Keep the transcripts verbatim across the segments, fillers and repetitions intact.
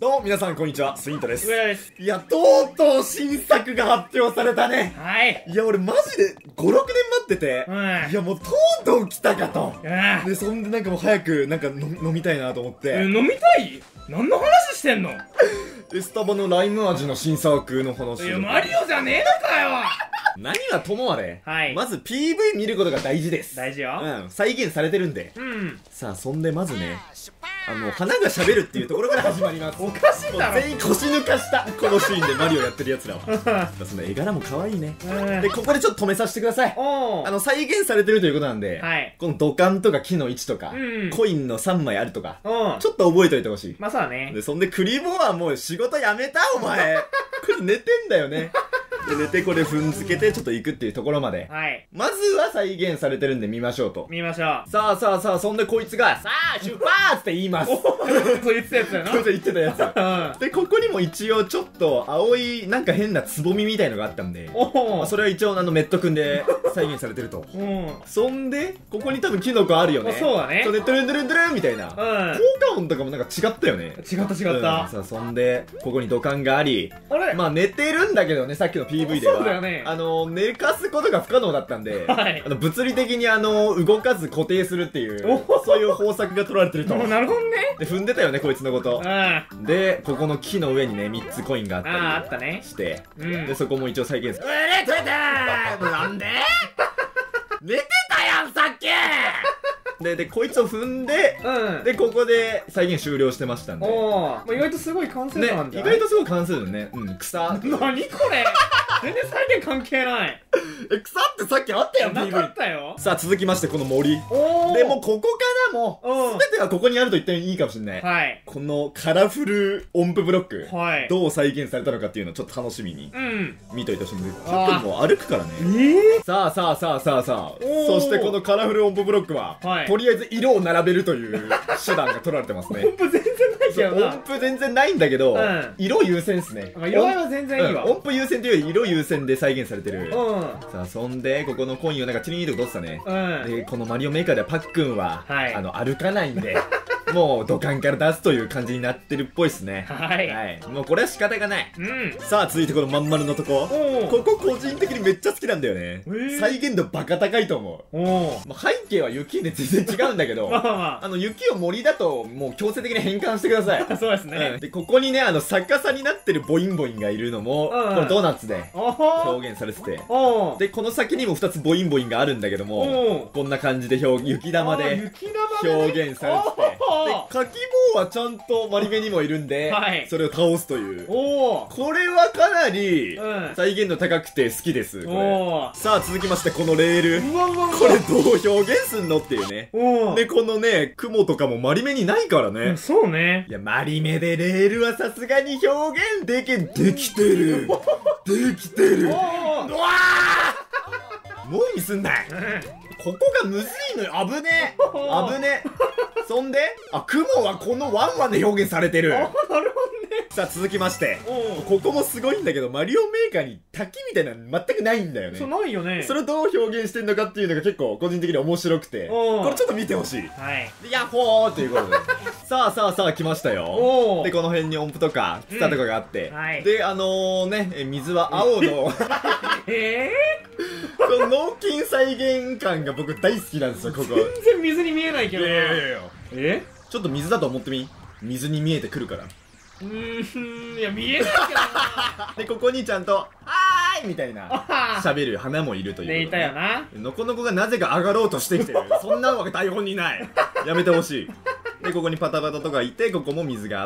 どうも皆さんこんにちは、スイントです。 上田です。 いや、とうとう新作が発表されたね。 はい。 いや、俺マジでご、ろくねん待ってて、 うん。 いや、もうとうとう来たかと。 うん。 で、そんでなんかもう早くなんか飲みたいなと思って。 え、飲みたい？何の話してんの？ で、スタバのライム味の新作の話。 いや、マリオじゃねえのかよ。 何はともあれ、 はい。 まず ピーブイ 見ることが大事です。 大事よ。 うん、再現されてるんで。 うん。 さあ、そんでまずね、あの、花が喋るっていうところから始まります。 おかしいだろ。 全員腰抜かした、このシーンでマリオやってる奴らは。その絵柄も可愛いね。で、ここでちょっと止めさせてください。 おあの、再現されてるということなんで、 はい。 この土管とか木の位置とか、 うん、 コインのさんまいあるとか、 うん、 ちょっと覚えといてほしい。 まあそうだね。 で、そんでクリボーはもう仕事辞めたお前。これ寝てんだよね。で、寝てこれ踏んづけてちょっと行くっていうところまで。 はい。 まずは再現されてるんで見ましょうと。 見ましょう。 さあさあさあ、そんでこいつが、さあ出発って言います。 そう言ってたやつだな。 こいつ言ってたやつ。 うん。 で、ここにも一応ちょっと青い、なんか変なつぼみみたいのがあったんで、 おまあ、それは一応あのメットくんで再現されてると。 うん。 そんで、ここに多分キノコあるよね。 そうだね。 それで、ドゥルンドゥルンドゥルンみたいな。効うん。 果音とかもなんか違ったよね。 違った違った。 うん、さあ、そんで、ここに土管があり、 あれまあ寝てるんだけどね、さっきの ピーブイ では。 そうだよね。 あの、寝かすことが不可能だったんで、 はい。 あの、物理的にあの、動かず固定するっていう、そういう方策が取られてると。 なるほどね。 で、踏んでたよね、こいつのこと。 うん。あで、ここの木の上にね、みっつコインがあったり。 あ、あったね。 して、 うん。 で、そこも一応再現する。 うれといたーなんで寝てたやん、さっきで、で、こいつを踏んで、 うん。 で、ここで再現終了してましたんで。 おー。意外とすごい完成ね、 度なんじゃない？ 意外とすごい関数のね、うん、草。 何これ全然再現関係ない。 え、草ってさっきあったよ、 なピーブイ。 かったよ。 さあ、続きまして、この森。 おー。 でも、ここからもうん、 すべてはここにあると言っていいかもしれない。 はい。 このカラフル音符ブロック。 はい。 どう再現されたのかっていうのをちょっと楽しみにうん。 見といてほしいんで、 あーキャプテンも歩くからね。 えぇさあさあさあさあさあ、 おーそしてこのカラフル音符ブロックは、 はいとりあえず色を並べるという手段が取られてますね。 音符全然ないけどな。 音符全然ないんだけど、 うん色優先っすね。 まあ色合いは全然いいわ。 うん音符優先というより色優先で再現されてる。 うん。 さあ、そんで、ここのコインをなんかチリーとか取ってたね。 うん。 で、このマリオメーカーではパックンは、 はいあの、歩かないんで、もう土管から出すという感じになってるっぽいっすね。 はい。 はい。もうこれは仕方がない。 うん。 さあ、続いてこのまん丸のとこ。 おー。 ここ個人的にめっちゃ好きなんだよね。 えー再現度バカ高いと思う。 おー。 まあ、背景は雪で全然違うんだけど、 まあまあの、雪を森だと、もう強制的に変換してください。 あ。そうですうんね。 で、ここにね、あの、逆さになってるボインボインがいるのも、 うんこのドーナツでおー。 表現されてて。 おー。 で、この先にもふたつボインボインがあるんだけども、 おー。 こんな感じで表、雪玉あーで雪玉でね表現されてて。で、 おー。 かき棒はちゃんとマリメにもいるんで、 はいそれを倒すという。 おー。 これはかなり、 うん再現度高くて好きです、これ。 おー。 さあ、続きまして、このレール。 うわうわうわ。 これどう表現すんのっていうね。 おー。 で、このね、雲とかもマリメにないからねうん。そうね。 いや、マリメでレールはさすがに表現できん、できてる。できてる。うおわー。 ーもうミスんない。ここがむずいのよ。危ねえ。危ねえ。そんで、あ、雲はこのワンワンで表現されてる。 あ、なるほどね。 さあ、続きまして。 おー。 ここもすごいんだけど、マリオメーカーに滝みたいなの全くないんだよね。 そうないよね。 それをどう表現してんのかっていうのが結構個人的に面白くて、 おーこれちょっと見てほしい。 はい。 でヤッホーっていうことで。さあさあさあ来ましたよ。 おー。 で、この辺に音符とか、ツタとかがあって、 うんはいで、あのー、ね、え水は青の、 えこの脳筋再現感が僕大好きなんですよ、ここ。 ー、全然水に見えないけどな。 いやえちょっと水だと思ってみ。水に見えてくるから。 うーん、いや、見えないけどな。 で、ここにちゃんと、はーいみたいな、 あー。 喋る花もいるという、 でいたよな。 のこのこがなぜか上がろうとしてきてる。そんなのが台本にない。やめてほしい。で、ここにパタパタとかいて、ここも水があって、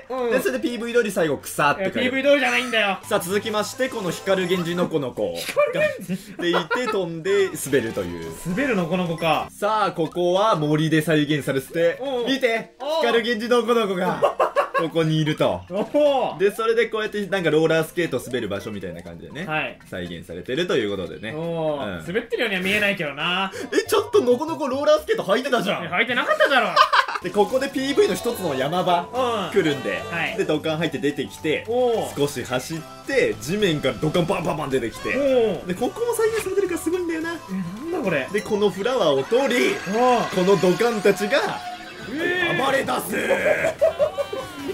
うんで、それで ピーブイ 通り最後草っいや、 て書いてあるピーブイ 通りじゃないんだよ。 さあ、続きまして、この光る源氏のこの子。でいて、飛んで滑るという。 滑るのこの子か。 さあ、ここは森で再現されててう、ん見ておう光る源氏のこの子が、ここにいると。 おお。 で、それでこうやってなんかローラースケート滑る場所みたいな感じでね、 はい。 再現されてるということでね。 おお、 うん滑ってるようには見えないけどな。 え、ちょっとのこのこローラースケート履いてたじゃん。 履いてなかっただろ。 で、ここで ピーブイ の一つの山場うん。 来るんで、 はいで、土管入って出てきて、 おお。 少し走って、地面から土管バンバンバン出てきて、 おお。 で、ここも再現されてるからすごいんだよな。 え、なんだこれ。 で、このフラワーを通り、 おお。 この土管たちが、 えー暴れ出す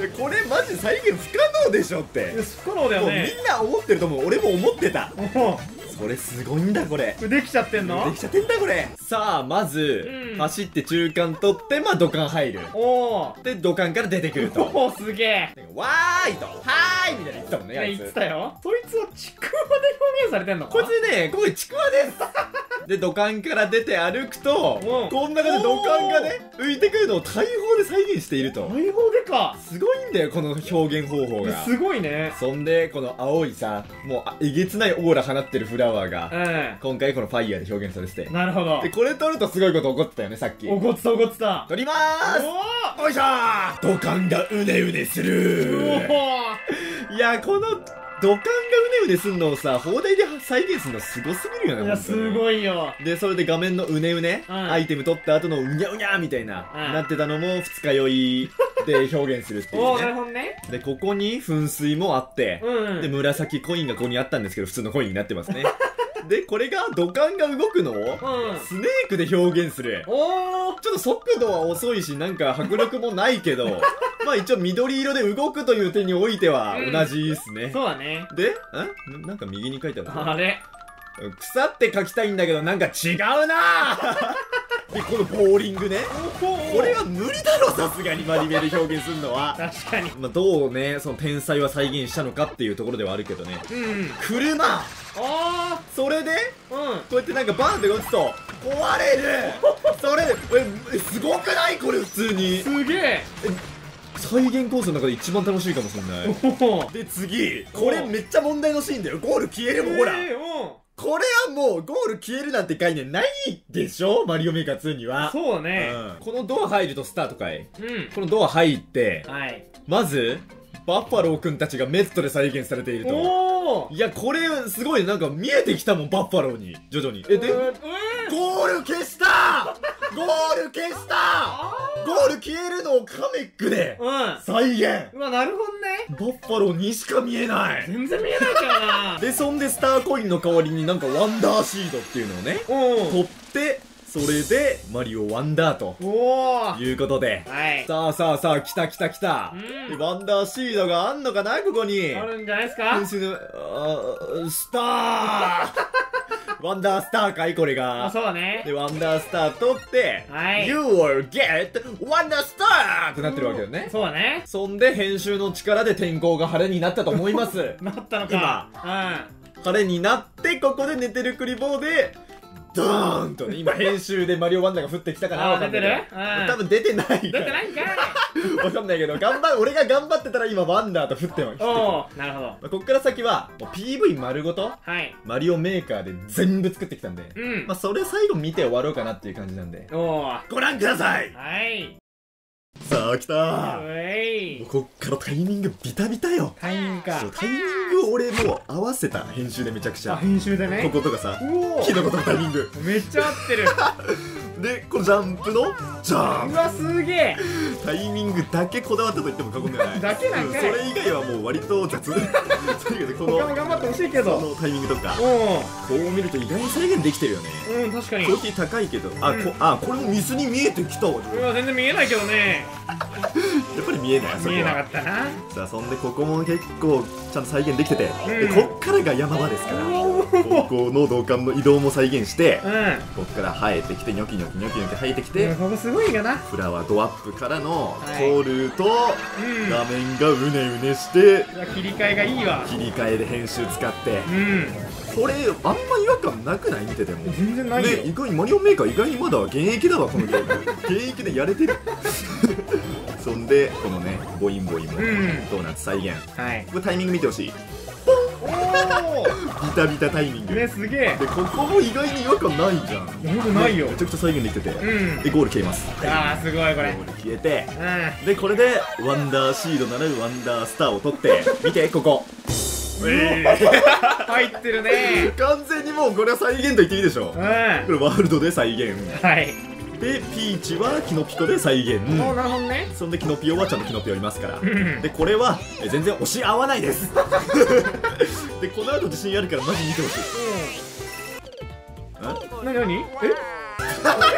これマジ再現不可能でしょって不可能だよもうみね。 んな思ってると思う。俺も思ってた。 おそれすごいんだこれ。 おできちゃってんの？ できちゃってんだこれ。さあまず、 うん走って中間取ってまあ土管入る。 おおで土管から出てくると。 おおすげえ。 わーいとはーいみたいな言ってたもんね。あねいつ言ってたよ。そいつはちくわで表現されてんのか？ こいつね、ここでちくわですで、土管から出て歩くと、 うんこんな感じで土管がね、浮いてくるのを大砲で再現していると。 大砲でか。 すごいんだよ、この表現方法が。 すごいね。 そんで、この青いさ、もうあえげつないオーラ放ってるフラワーが、 う今回このファイヤーで表現されてて。 ん。なるほどで、。これ取るとすごいこと起こってたよね、さっき。 怒ってた怒ってた。 取りまーすおよいしょー土管がうねうねすおるおいや、この土管がうねうねすんのをさ、砲台で再現するのすごすぎるよね、 いや本当にすごいよ。 で、それで画面のうねうね、 うんアイテム取った後のうにゃうにゃみたいな、 うんなってたのも二日酔いで表現するっていおおうね。 なるほどね。 で、ここに噴水もあって、 うんで、紫コインがここにあったんですけど、普通のコインになってますね。で、これが土管が動くのを、 うんスネークで表現する。 おおちょっと速度は遅いし、なんか迫力もないけど、まあ一応緑色で動くという点においてはうん同じですね。 そうだね。 で、んななんか右に書いてあるぞあれ草って書きたいんだけどなんか違うなで、このボーリングね。これは無理だろ、さすがにマリベル表現するのは。 確かに。 まあ、どうね、その天才は再現したのかっていうところではあるけどね。 うん。 車あそれで、 あうん。 こうやってなんかバンって打つと、壊れるそれで、え、すごくないこれ普通に。 すげえ。 再現コースの中で一番楽しいかもしれない。 おお。 で、次、これめっちゃ問題のシーンだよ。ゴール消えるもん、ほら。 えーうんこれはもうゴール消えるなんて概念ないでしょマリオメーカーツーには。 そうね。 うん、このドア入るとスタートかい。 うん。 このドア入って、 はい。 まず、バッファローくんたちがメットで再現されていると。 おお。 いや、これ、すごい、なんか見えてきたもん、バッファローに。徐々に。え、で、 えーゴール消したゴール消したゴール消えるのをカメックでうん。 再現うわ、なるほどね。 バッファローにしか見えない全然見えないからな。 で、そんでスターコインの代わりになんかワンダーシードっていうのをね、 お取って、それでマリオワンダーとお。おお。 いうことで。 はい。 さあさあさあ、来た来た来た。 うんでワンダーシードがあんのかなここに。 あるんじゃないですか。 噴水の、あースターワンダースターかいこれあ、 が。 そうだね。 で、ワンダースター取って、 はい You will get ワンダースターってなってるわけよね。 そうだね。 そんで、編集の力で天候が晴れになったと思います。 なったのか。 晴れになって、ここで寝てるクリボーで、ドーンとね、今編集でマリオワンダーが降ってきたかなあーわかんないけど出てるうん多分出てないから。 うん。出てないんかい。 わかんないけど、頑張、俺が頑張ってたら今ワンダーと降ってます。 おお。なるほど。 まあこっから先は、もう ピーブイ 丸ごと、 はい。 マリオメーカーで全部作ってきたんで、 うんまあそれ最後見て終わろうかなっていう感じなんで。 おお。 ご覧くださいはい。 さあ、来たーうえい。 こっからタイミングビタビタよ。 タイミングかそう。タイミング俺もう合わせた編集でめちゃくちあ、 ゃ。 編集でね。 こことかさ、 おお。 キノコとのタイミング。 めっちゃ合ってる。 で、このジャンプのジャンプうわ、すげえ。 タイミングだけこだわったと言っても過言ではない。 だけなんかいうんそれ以外はもう割と雑。とにかくこの、 他も頑張ってほしいけそど。 のタイミングとか、 おこう見ると意外に再現できてるよね。 お。うん、確かに。 クオリティ高いけど、あ、 うんこあこれも水に見えてきたわ。 うわ、全然見えないけどね。 やっぱり見えない、そこは見えなかったな。 さあ、そんでここも結構ちゃんと再現できてて、 うんでこっからが山場ですから、 おお。 ここの土管の移動も再現して、 うこっから生えてきてニョキニョキニョキニョキ生えてきて、 ん。ここすごいよな。 フラワードアップからのはい通ると、 うん。 画面がうねうねしてうわ、切り替えがいいわ。 切り替えで編集使って、 うん。 これあんま違和感なくない見てても。 全然ないよ。 ね、意外にマリオメーカー意外にまだ現役だわこのゲーム現役でやれてるそんでこのねボインボインもうんドーナツ再現、 はい。 これタイミング見てほしい。 おビタビタタイミングお。ね、すげえ。 でここも意外に違和感ないじゃん。 よくないよめ。ちゃくちゃ再現できてて、 うん。 でゴール消えます。 あー、すごいこれ。 ゴール消えて、 うでこれでワンダーシードならぬワンダースターを取って見てここん。入ってるね。 完全にもうこれは再現と言っていいでしょうん。 これワールドで再現はい。 でピーチはキノピコで再現、 おー、なるほどね。 そんでキノピオはちゃんとキノピオいますから、 んでこれはえ全然押し合わないですでこの後自信あるからマジ見てほしい。 うん。なになにえ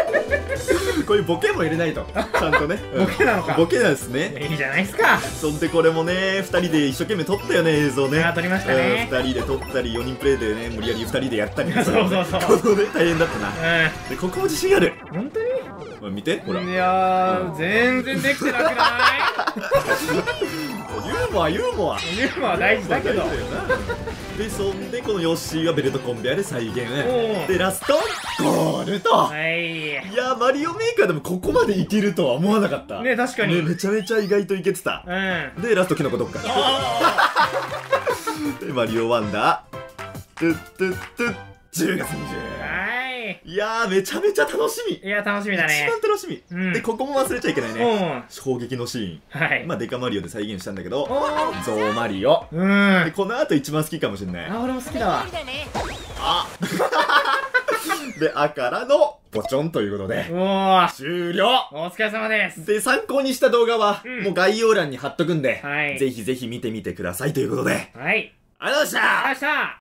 こういうボケも入れないとちゃんとね、うん、 ボケなのか。 ボケなんですね。 いいじゃないですか。 そんでこれもねふたりで一生懸命撮ったよね、映像ね。 あー撮りましたね。 ふたりで撮ったりよにんプレイでね無理やりふたりでやったりそうそうそうこのね大変だったな。 うでここも自信ある。 ん。本当にほら見てほら、 いやー、全然できてなくないユーモアユーモアユーモア大事だけど。 大事だよな。でそんでこのヨッシーはベルトコンベヤで再現おうでラストゴールと。 はいいやマリオメーカーでもここまでいけるとは思わなかったね。確かに。 ね、めちゃめちゃ意外といけてた。 うん。 でラストキノコどっかでマリオワンダートゥットゥットゥッじゅうがつにじゅう。 はいいやーめちゃめちゃ楽しみ。 いや、楽しみだね。 一番楽しみ、 うんでここも忘れちゃいけないね。 うん。 衝撃のシーン、 はい。 まあデカマリオで再現したんだけどおー。 ゾウマリオうん。 でこの後一番好きかもしれない。 あ、俺も好きだわ。 あで、あからのポチョンということでうおー。 終了。 お疲れ様です。 で参考にした動画は、 うんもう概要欄に貼っとくんで、 はいぜひぜひ見てみてくださいということで、 はい。 ありがとうございました。 ありがとうございました。